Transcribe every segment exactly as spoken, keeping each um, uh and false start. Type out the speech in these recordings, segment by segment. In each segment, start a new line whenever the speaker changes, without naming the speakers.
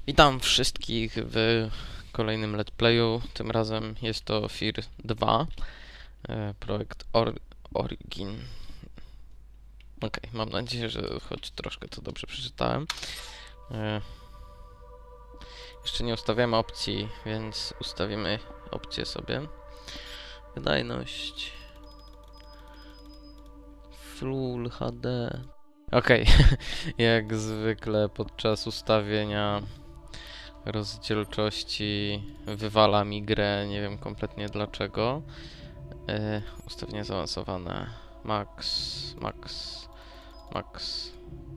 Witam wszystkich w kolejnym let's playu. Tym razem jest to Fear dwa, e, projekt Or Origin. Ok, mam nadzieję, że choć troszkę to dobrze przeczytałem. E, jeszcze nie ustawiamy opcji, więc ustawimy opcję sobie. Wydajność Full H D. Ok, jak zwykle podczas ustawienia rozdzielczości wywala mi grę, nie wiem kompletnie dlaczego. Yy, ustawienie zaawansowane. Max, max, max.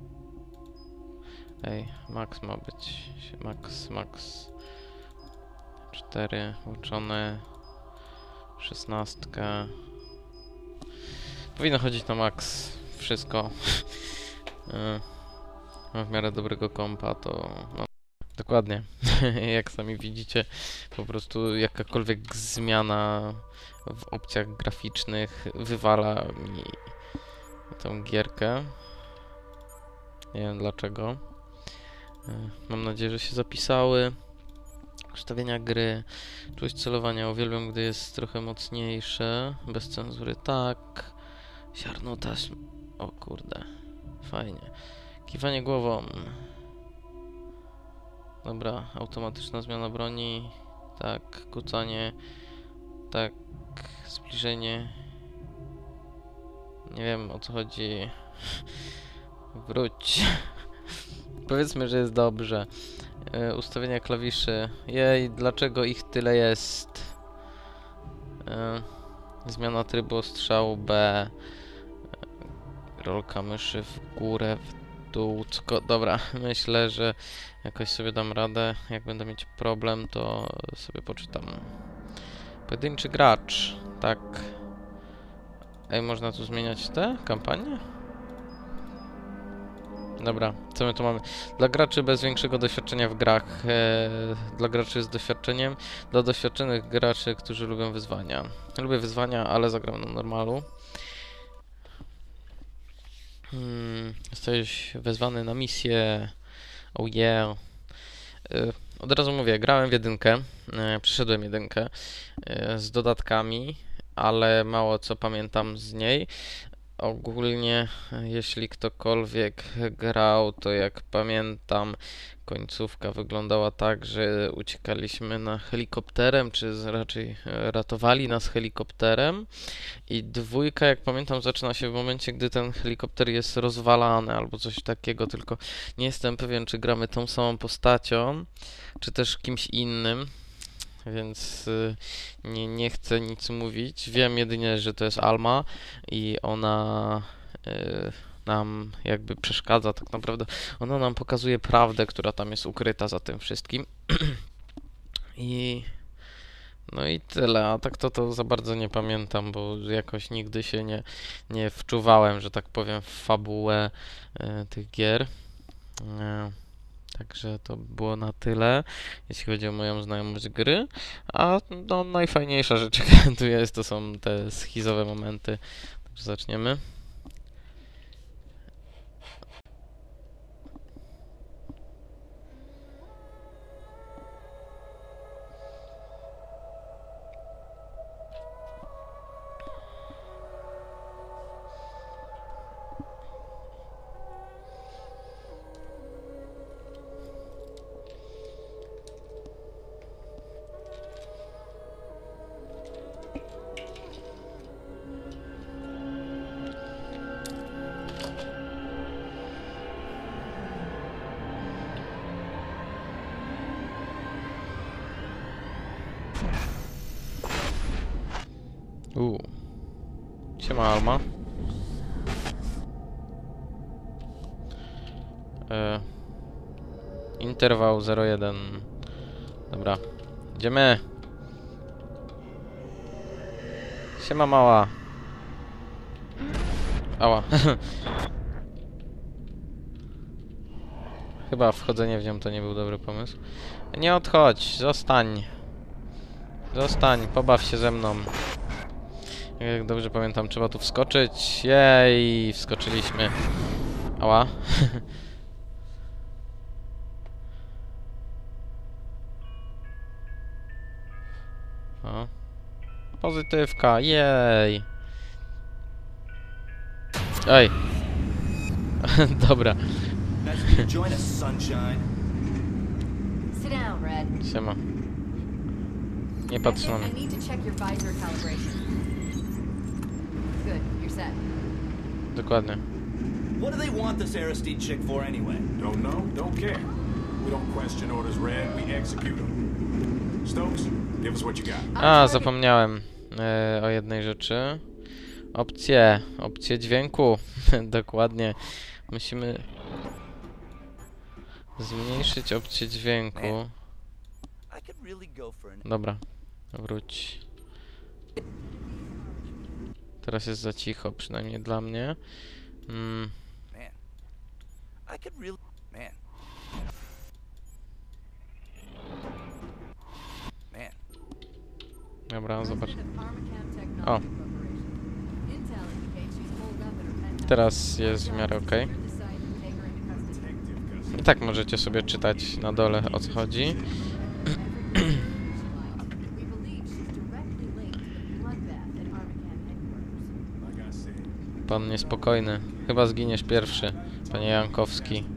Ej, max ma być. Max, max. cztery włączone. szesnastka. Powinno chodzić na max. Wszystko. yy, mam w miarę dobrego kompa, to no, dokładnie. Jak sami widzicie, po prostu jakakolwiek zmiana w opcjach graficznych wywala mi tą gierkę. Nie wiem dlaczego. Mam nadzieję, że się zapisały. Ustawienia gry. Czułość celowania. Uwielbiam, gdy jest trochę mocniejsze. Bez cenzury. Tak. Siarno taśm. O kurde. Fajnie. Kiwanie głową. Dobra, automatyczna zmiana broni. Tak, kucanie. Tak, zbliżenie. Nie wiem o co chodzi. Wróć. Powiedzmy, że jest dobrze. Yy, ustawienia klawiszy. Jej, dlaczego ich tyle jest? Yy, zmiana trybu ostrzału B. Yy, rolka myszy w górę, w dół. Cko dobra, myślę, że jakoś sobie dam radę. Jak będę mieć problem, to sobie poczytam. Pojedynczy gracz. Tak. Ej, można tu zmieniać te kampanie? Dobra, co my tu mamy? Dla graczy bez większego doświadczenia w grach. E, dla graczy z doświadczeniem. Dla doświadczonych graczy, którzy lubią wyzwania. Lubię wyzwania, ale zagram na normalu. Hmm, jesteś wezwany na misję. Oh yeah. E, od razu mówię, grałem w jedynkę. E, przeszedłem jedynkę e, z dodatkami, ale mało co pamiętam z niej. Ogólnie, jeśli ktokolwiek grał, to jak pamiętam, końcówka wyglądała tak, że uciekaliśmy na helikopterem, czy raczej ratowali nas helikopterem. I dwójka, jak pamiętam, zaczyna się w momencie, gdy ten helikopter jest rozwalany albo coś takiego, tylko nie jestem pewien, czy gramy tą samą postacią, czy też kimś innym. Więc y, nie, nie chcę nic mówić. Wiem jedynie, że to jest Alma i ona y, nam jakby przeszkadza tak naprawdę. Ona nam pokazuje prawdę, która tam jest ukryta za tym wszystkim. I no i tyle, a tak to to za bardzo nie pamiętam, bo jakoś nigdy się nie, nie wczuwałem, że tak powiem, w fabułę y, tych gier. Y, Także to było na tyle, jeśli chodzi o moją znajomość gry. A no, najfajniejsza rzecz, jaka tu jest, to są te schizowe momenty. Także zaczniemy. Uuu. Siema Alma. E, interwał zero jeden. Dobra. Idziemy. Siema mała. Ała. Chyba wchodzenie w nią to nie był dobry pomysł. Nie odchodź, zostań. Zostań, pobaw się ze mną. Jak dobrze pamiętam, trzeba tu wskoczyć. Jej, wskoczyliśmy. Ała. O. Pozytywka, jej. Ej. Dobra.
Nice of you to join us, sunshine.
Sit down, Red.
Siema. Nie patrz na
I
mnie.
need to check your visor calibration. Good, you're set.
Dokładnie.
What do they want this Aristide chick for anyway?
Don't know, don't care. We don't question orders, Red, we execute them. Stokes, give us what you got.
A, zapomniałem e, o jednej rzeczy. Opcje, opcje dźwięku. Dokładnie. Musimy zmniejszyć opcję dźwięku.
I could really go for an
Dobra, wróć. Teraz jest za cicho, przynajmniej dla mnie. Mm,
man. I could really man. Man.
dobra, zobacz.
President of Pharmachem Technology
O.
Corporation. Intel indicates she's holed up at her penthouse.
Teraz jest w miarę okej.
You're the site to take her into custody.
I tak możecie sobie czytać na dole, o co chodzi.
We believe she's directly linked to the bloodbath at Pharmachem headquarters.
Like I said,
Pan niespokojny. Chyba zginiesz pierwszy, panie Jankowski.
I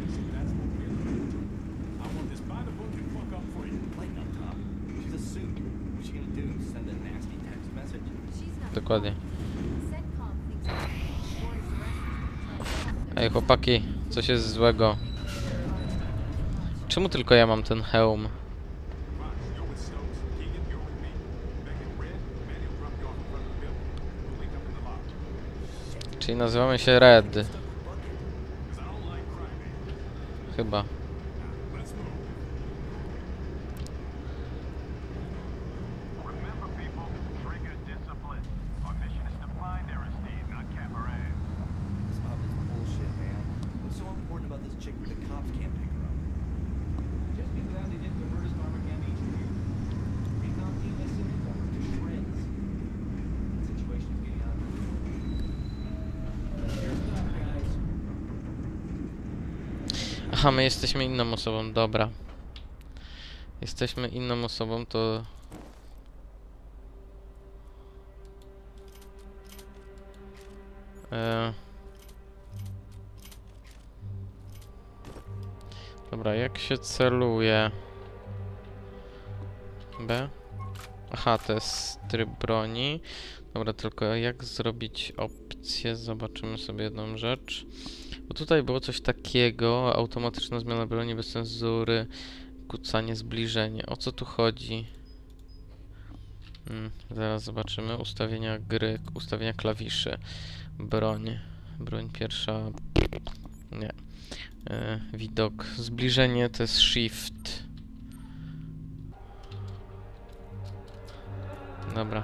want this by the book and fuck up for you.
Lighten up, Tom. She's a suit. What's she gonna do? Send a nasty text message?
She's not
Dokładnie.
CENTCOM thinks Boris arrested.
Ej, chłopaki, coś jest złego. Czemu tylko ja mam ten hełm?
Fox, you're with Stokes. Keegan, you're with me. Beckett, Red, Manny will drop you off in front of the building. We'll link up in the lobby.
Czyli nazywamy się Red.
Because I don't like crybabies.
Chyba.
Let's move. Remember, people, trigger discipline. Our mission is to find Aristide, not Cabaret.
This mob is bullshit, man. What's so important about this chick that the cops can't pick her up?
Just be glad they didn't convert us to Pharmachem H Q. Recon team has sent it over to shreds. The situation is getting out of control. Here's the guys.
Aha, my jesteśmy inną osobą, dobra. Jesteśmy inną osobą, to... E... Dobra, jak się celuje? B? Aha, to jest tryb broni. Dobra, tylko jak zrobić opcję? Zobaczymy sobie jedną rzecz. Bo tutaj było coś takiego, automatyczna zmiana broni bez cenzury, kucanie, zbliżenie. O co tu chodzi? Hmm, zaraz zobaczymy. Ustawienia gry, ustawienia klawiszy. Broń. Broń pierwsza. Nie. E, widok. Zbliżenie to jest shift. Dobra.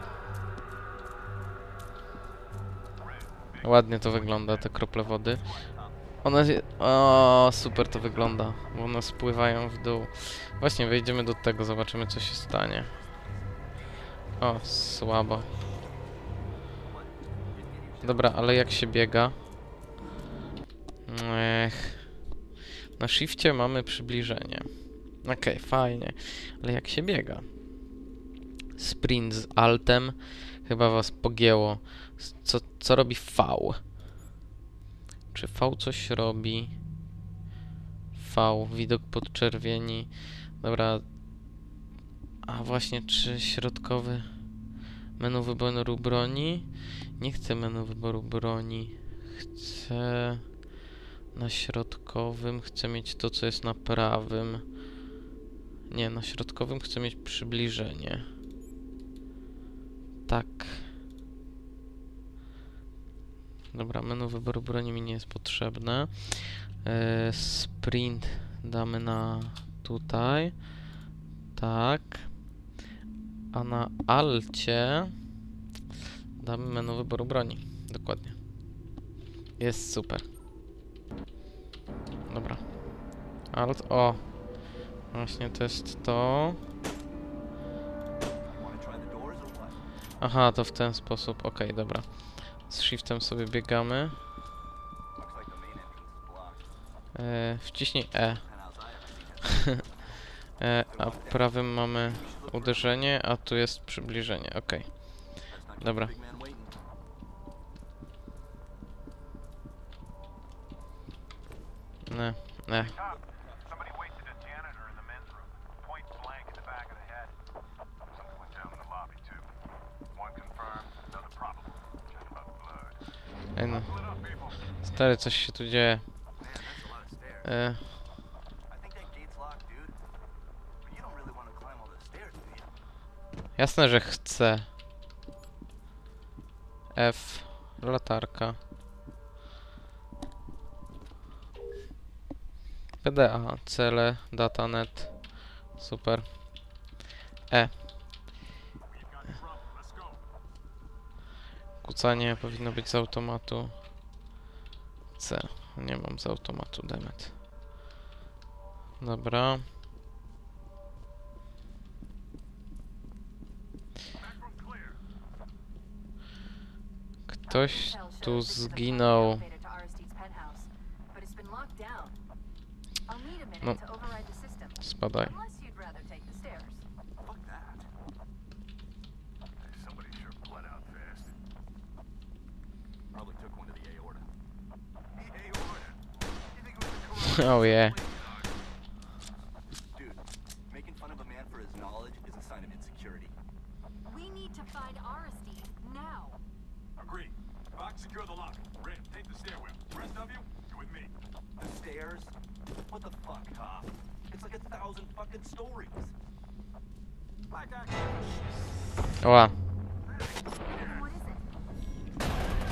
Ładnie to wygląda, te krople wody. One... O, super to wygląda, bo one spływają w dół. Właśnie, wejdziemy do tego, zobaczymy co się stanie. O, słabo. Dobra, ale jak się biega? Ech. Na shifcie mamy przybliżenie. Okej, okay, fajnie. Ale jak się biega? Sprint z altem. Chyba was pogięło. Co, co robi V? Czy V coś robi? V, widok podczerwieni. Dobra. A właśnie, czy środkowy menu wyboru broni? Nie chcę menu wyboru broni. Chcę na środkowym. Chcę mieć to, co jest na prawym. Nie, na środkowym chcę mieć przybliżenie. Tak. Dobra, menu wyboru broni mi nie jest potrzebne. Yy, sprint damy na tutaj. Tak. A na alcie damy menu wyboru broni. Dokładnie. Jest super. Dobra. Alt, o. Właśnie to jest to.
Wanna try the doors or what?
Aha, to w ten sposób. Okej, okay, dobra. Z shiftem sobie biegamy.
Looks like the main entrance is blocked.
E, wciśnij E.
Penthouse I have to see.
E, a prawym mamy uderzenie, a tu jest przybliżenie. Okej. Dobra. Ne, ne.
Somebody wasted a janitor in the men's room. Point blank in the back of the head. Something went down in the lobby, too. One confirmed, another probable. Check about blood.
Ej no.
Pull it up, people.
Stary, coś się tu dzieje.
Man, that's a lot of stairs.
E,
I think that gate's locked, dude. But you don't really want to climb all those stairs, do you?
jasne, że chcę. F. Latarka. P D A. Cele. Datanet. Super. E.
We've got trouble. Let's go.
Kucanie powinno być z automatu. C. Nie mam z automatu, demet. Dobra.
Back room clear.
Ktoś tu zginął. No. Spadaj.
Fuck that.
Somebody sure bled out fast.
Probably took one to the aorta.
The aorta. You think it was a
Oh yeah.
Dude, making fun of a man for his knowledge is a sign of insecurity.
We need to find Aristide now.
Agreed. Fox, secure the lock. Red, take the stairwell. Rest of you, you're with me.
The stairs? What the fuck, Cop? It's like a thousand fucking stories.
Black act.
Ła.
What is it?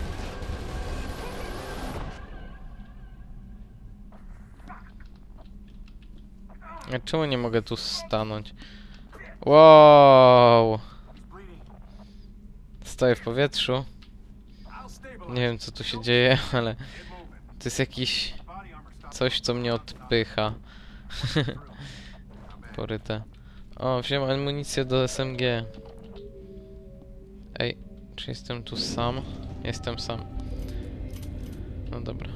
A czemu nie mogę tu stanąć? Wow. Stoję w powietrzu.
I'll stabilize.
Nie wiem co tu się dzieje, ale
Get moving.
to jest jakiś
Body armor stops.
coś, co mnie odpycha. Poryte. O, wziąłem amunicję do S M G. Ej, czy jestem tu sam? Jestem sam. No dobra.